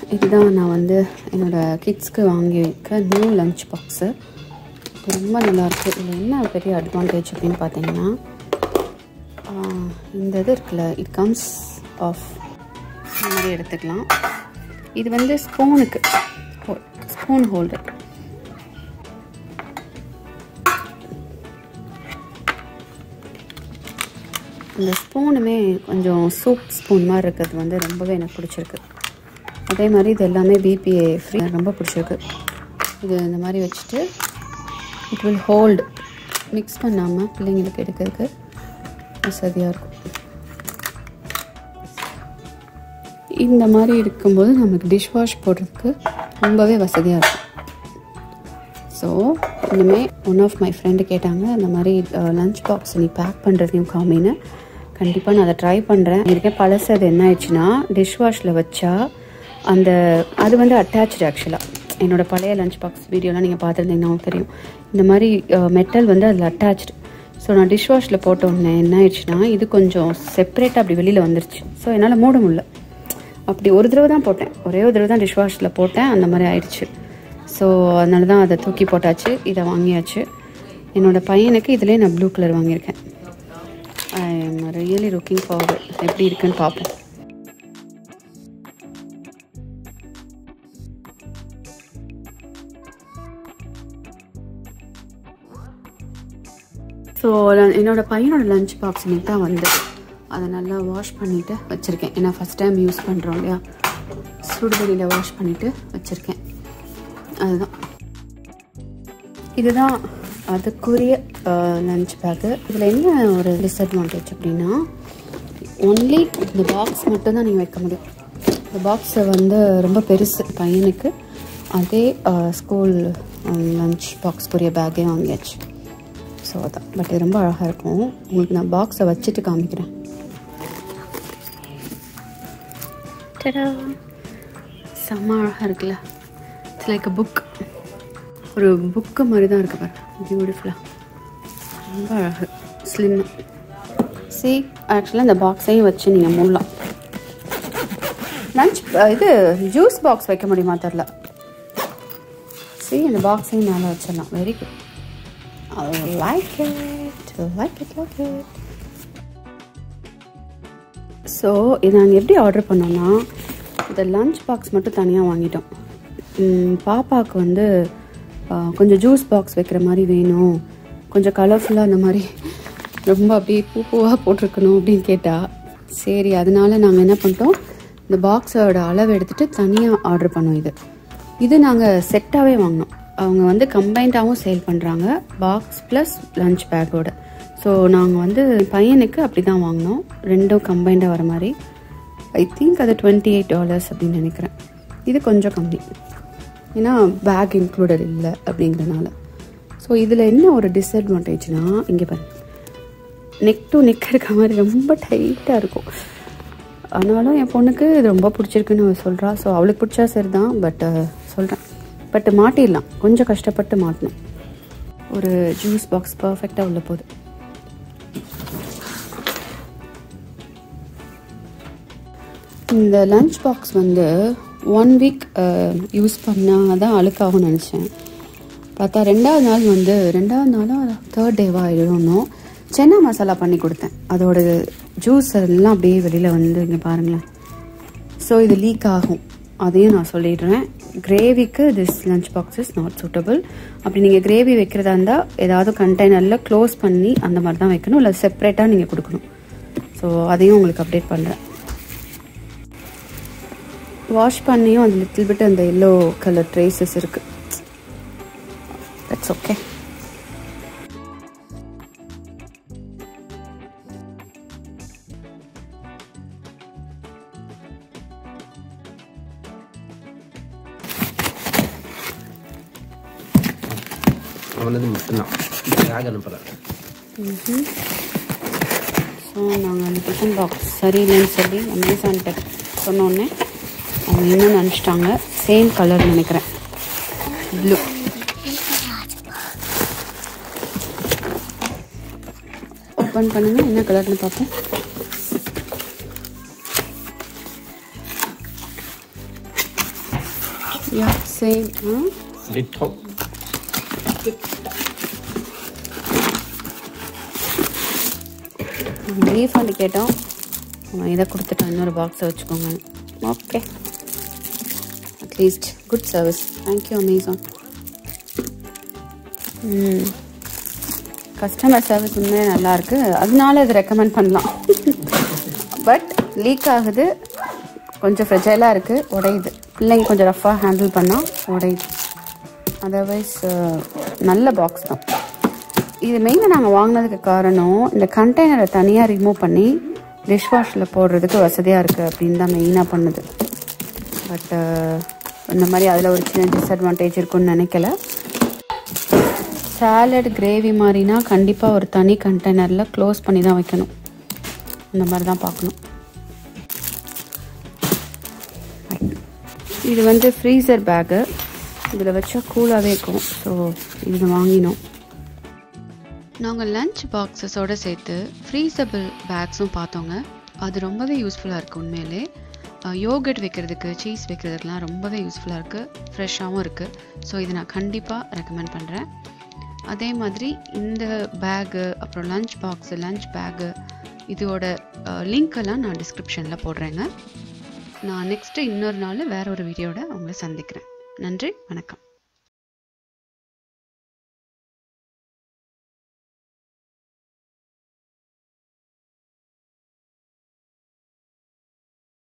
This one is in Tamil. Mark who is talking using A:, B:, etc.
A: இதுதான் நான் வந்து என்னோடய கிட்ஸ்க்கு வாங்கி வைக்க நியூ லஞ்ச் பாக்ஸு. ரொம்ப நல்லாயிருக்கு. இதில் என்ன பெரிய அட்வான்டேஜ் அப்படின்னு பார்த்தீங்கன்னா, இந்த இது இருக்குல்ல, இட் கம்ஸ் ஆஃப் இந்த மாதிரி எடுத்துக்கலாம். இது வந்து ஸ்பூனுக்கு ஸ்பூன் ஹோல்டர். இந்த ஸ்பூனுமே கொஞ்சம் சூப் ஸ்பூன் மாதிரி இருக்கிறது வந்து ரொம்பவே எனக்கு பிடிச்சிருக்கு. அதே மாதிரி இது எல்லாமே பிபிஏ ஃப்ரீ, ரொம்ப பிடிச்சிருக்கு. இது இந்த மாதிரி வச்சுட்டு இட் வில் ஹோல்டு, மிக்ஸ் பண்ணாமல் பிள்ளைங்களுக்கு எடுக்கிறதுக்கு வசதியாக இருக்கும். இந்த மாதிரி இருக்கும்போது நமக்கு டிஷ் வாஷ் போடுறதுக்கு ரொம்பவே வசதியாக இருக்கும். ஸோ இனிமேல் ஒன் ஆஃப் மை ஃப்ரெண்டு கேட்டாங்க, இந்த மாதிரி லஞ்ச் பாக்ஸ் நீ பேக் பண்ணுறதையும் காமின்னு. கண்டிப்பாக நான் அதை ட்ரை பண்ணுறேன். இருக்கேன் பழசு. அது என்ன ஆயிடுச்சுன்னா, டிஷ் வாஷில் வச்சா அந்த அது வந்து அட்டாச்சு. ஆக்சுவலாக என்னோடய பழைய லஞ்ச் பாக்ஸ் வீடியோலாம் நீங்கள் பார்த்துருந்தீங்கன்னா உங்களுக்கு தெரியும். இந்த மாதிரி மெட்டல் வந்து அதில் அட்டாச்சு. ஸோ நான் டிஷ் வாஷில் போட்ட உடனே என்ன ஆயிடுச்சுன்னா, இது கொஞ்சம் செப்பரேட்டாக அப்படி வெளியில் வந்துருச்சு. ஸோ என்னால் மூட முடியல. அப்படி ஒரு தடவை தான் போட்டேன், ஒரே ஒரு தடவை தான் டிஷ் வாஷில் போட்டேன், அந்த மாதிரி ஆயிடுச்சு. ஸோ அதனால தான் அதை தூக்கி போட்டாச்சு. இதை வாங்கியாச்சு. என்னோடய பையனுக்கு இதிலே நான் ப்ளூ கலர் வாங்கியிருக்கேன். I am really looking forward. எப்படி இருக்குன்னு பார்ப்போம். ஸோ என்னோடய பையனோட லஞ்ச் பாக்ஸ் இன்னைக்கு தான் வந்து அதை நல்லா வாஷ் பண்ணிவிட்டு வச்சுருக்கேன். ஏன்னா ஃபஸ்ட் டைம் யூஸ் பண்ணுறோம் இல்லையா, சுடுதண்ணியில் வாஷ் பண்ணிவிட்டு வச்சுருக்கேன். அதுதான் இதுதான் அதுக்குரிய லஞ்ச் பேக்கு. இதில் என்ன ஒரு டிஸ்அட்வான்டேஜ் அப்படின்னா, ஒன்லி இந்த பாக்ஸ் மட்டும் தான் நீங்கள் வைக்க முடியும். இந்த பாக்ஸை வந்து ரொம்ப பெருசு பையனுக்கு. அதே ஸ்கூல் லஞ்ச் பாக்ஸ்க்குரிய பேக்கே வாங்கியாச்சு. ஸோ அதான், பட் இது ரொம்ப அழகாக இருக்கும். உங்களுக்கு நான் பாக்ஸை வச்சுட்டு காமிக்கிறேன். செம்ம அழகாக இருக்குல்ல. It's like a book. ஒரு புக்கு மாதிரி தான் இருக்குது பாரு, பியூட்டிஃபுல்லாக, ரொம்ப அழகு. ஸ்லிம். சி ஆக்சுவலாக இந்த பாக்ஸையும் வச்சு நீங்கள் மூடலாம். லஞ்ச் இது ஜூஸ் பாக்ஸ் வைக்க முடியுமா தெரில. சி இந்த பாக்ஸையும் மேலே வச்சிடலாம். Very good. I like it. So இது நாங்கள் எப்படி ஆர்டர் பண்ணோன்னா, இந்த லஞ்ச் பாக்ஸ் மட்டும் தனியாக வாங்கிட்டோம். பாப்பாவுக்கு வந்து கொஞ்சம் ஜூஸ் பாக்ஸ் வைக்கிற மாதிரி வேணும், கொஞ்சம் கலர்ஃபுல்லாக அந்த மாதிரி ரொம்ப அப்படியே பூவாக போட்டிருக்கணும் அப்படின்னு கேட்டால், சரி அதனால நாங்கள் என்ன பண்ணிட்டோம், இந்த பாக்ஸோட அளவு எடுத்துகிட்டு தனியாக ஆர்டர் பண்ணோம். இது நாங்கள் செட்டாகவே வாங்கினோம். அவங்க வந்து கம்பைண்டாகவும் சேல் பண்ணுறாங்க, பாக்ஸ் ப்ளஸ் லஞ்ச் பேக்கோட. ஸோ நாங்கள் வந்து பையனுக்கு அப்படி தான் வாங்கினோம், ரெண்டும் கம்பைண்டாக வர மாதிரி. ஐ திங்க் அது $28 அப்படின்னு நினைக்கிறேன். இது கொஞ்சம் கம்மி, ஏன்னா பேக் இன்க்ளூடட் இல்லை அப்படிங்கிறதுனால. ஸோ இதில் என்ன ஒரு டிஸ்அட்வான்டேஜ்னால், இங்கே பாருங்க, நெக் டு நெக் இருக்க மாதிரி ரொம்ப டைட்டாக இருக்கும். ஆனாலும் என் பொண்ணுக்கு இது ரொம்ப பிடிச்சிருக்குன்னு அவள் சொல்கிறா. ஸோ அவளுக்கு பிடிச்சா சரி தான், பட் சொல்கிறேன், பட் மாட்டிடலாம், கொஞ்சம் கஷ்டப்பட்டு மாட்டணும். ஒரு ஜூஸ் பாக்ஸ் பர்ஃபெக்டாக உள்ள போகுது. இந்த லஞ்ச் பாக்ஸ் வந்து 1 வீக் யூஸ் பண்ணால் தான் அழுக்காகும்னு நினச்சேன். பார்த்தா ரெண்டாவது நாளாக 3rd டேவாக ஆகிடணும். சென்னா மசாலா பண்ணி கொடுத்தேன், அதோட ஜூஸ் எல்லாம் அப்படியே வெளியில் வந்து இங்கே பாருங்களேன். ஸோ இது லீக் ஆகும், அதையும் நான் சொல்லிடுறேன். கிரேவிக்கு this lunch box is not suitable. அப்படி நீங்கள் கிரேவி வைக்கிறதா இருந்தால் ஏதாவது கண்டெய்னரில் க்ளோஸ் பண்ணி அந்த மாதிரி தான் வைக்கணும், இல்லை செப்ரேட்டாக நீங்கள் கொடுக்கணும். ஸோ அதையும் உங்களுக்கு அப்டேட் பண்ணுறேன். வாஷ் பண்ணியும் அந்த லிட்டில் பிட் அந்த எல்லோ கலர் ட்ரேசஸ் இருக்குது. That's okay.
B: அவ்வளோது மட்டும்தான் பேக் அனுப்புகிறேன்.
A: ஸோ நாங்கள் அந்த டிஃபன் பாக்ஸ் சரியில்லைன்னு சொல்லி அமேசான்கிட்ட சொன்னோடனே அவங்க இன்னும் நினச்சிட்டாங்க. சேம் கலர் நினைக்கிறேன், ப்ளூ. ஓப்பன் பண்ணுங்க, என்ன கலர்னு பார்ப்போம். Yeah, same.
B: Little.
A: ரீஃபண்ட் கேட்டோம், அவன் இதை கொடுத்துட்டான், இன்னொரு பாக்ஸை வச்சுக்கோங்க. Okay, at least good service. Thank you Amazon. Customer service உண்மையாக நல்லாயிருக்கு, அதனால இது ரெக்கமெண்ட் பண்ணலாம். பட் லீக் ஆகுது, கொஞ்சம் ஃப்ரெஜைலாக இருக்குது, உடையுது. பிள்ளைங்க கொஞ்சம் ரஃப்பாக ஹேண்டில் பண்ணால் உடையுது. அதர்வைஸ் நல்ல பாக்ஸ் தான் இது. மெயினாக நாங்கள் வாங்கினதுக்கு காரணம் இந்த கண்டெய்னரை தனியாக ரிமூவ் பண்ணி டிஷ்வாஷில் போடுறதுக்கு வசதியாக இருக்குது அப்படின்னு தான் மெயினாக பண்ணுது. பட் இந்த மாதிரி அதில் ஒரு சின்ன டிஸ்அட்வான்டேஜ் இருக்குன்னு நினைக்கல. சாலட் கிரேவி மாதிரினா கண்டிப்பாக ஒரு தனி கண்டெய்னரில் க்ளோஸ் பண்ணி தான் வைக்கணும். இந்த மாதிரி தான் பார்க்கணும். இது வந்து ஃப்ரீசர் பேக்கு, இதில் வச்சா கூலாகவே இருக்கும். ஸோ இது வாங்கினோம். நாங்கள் லஞ்ச் பாக்ஸஸோடு சேர்த்து ஃப்ரீசபிள் பேக்ஸும் பார்த்தோங்க. அது ரொம்பவே யூஸ்ஃபுல்லாக இருக்குது உண்மையிலே. யோகர்ட் வைக்கிறதுக்கு, சீஸ் வைக்கிறதுக்கெலாம் ரொம்பவே யூஸ்ஃபுல்லாக இருக்குது, ஃப்ரெஷ்ஷாகவும் இருக்குது. ஸோ இது நான் கண்டிப்பாக ரெக்கமெண்ட் பண்ணுறேன். அதே மாதிரி இந்த பேகு, அப்புறம் லஞ்ச் பாக்ஸு, லஞ்ச் பேகு, இதோட லிங்க்கெல்லாம் நான் டிஸ்கிரிப்ஷனில் போடுறேங்க. நான் நெக்ஸ்ட்டு இன்னொரு நாள் வேறு ஒரு வீடியோட உங்களை சந்திக்கிறேன். நன்றி, வணக்கம்.